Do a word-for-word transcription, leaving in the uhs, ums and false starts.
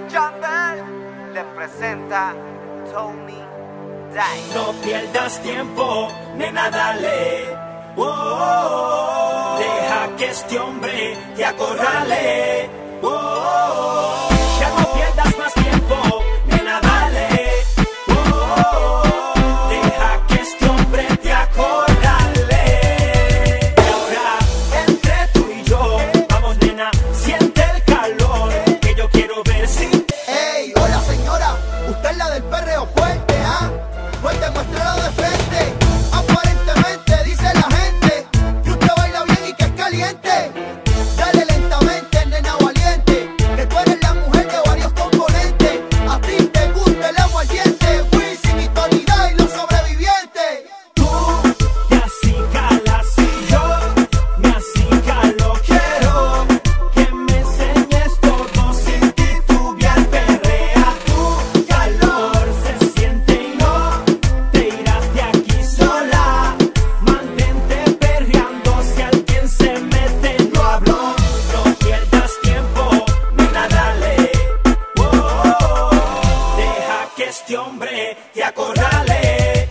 Yandel le presenta Tony Dice. No pierdas tiempo, nena, dale. Oh, oh, oh. Deja que este hombre te acorrale. Oh, oh, oh. Ya no pierdas más tiempo, nena, dale. Oh, oh, oh. Deja que este hombre te acorrale. Y ahora, entre tú y yo, vamos, nena, siente el calor, que yo quiero ver si... Ey, hola señora, usted es la del perreo fuerte, ¿ah? Pues demuéstralo de frente. Aparentemente dice la gente que usted baila bien y que es caliente. Dale lentamente, nena valiente, que tú eres la mujer de varios componentes. A ti te gusta el aguardiente, Wisin y Tony Dice, los sobrevivientes. Tú te acicalas y yo me acicalo. Quiero que me enseñes todo sin titubear. Perrea, tu calor se siente y no te irás de aquí sola. Mantente perreando, si alguien se mete no hablo. No pierdas tiempo, nena, dale. Oh, oh, oh. Deja que este hombre te acorrale.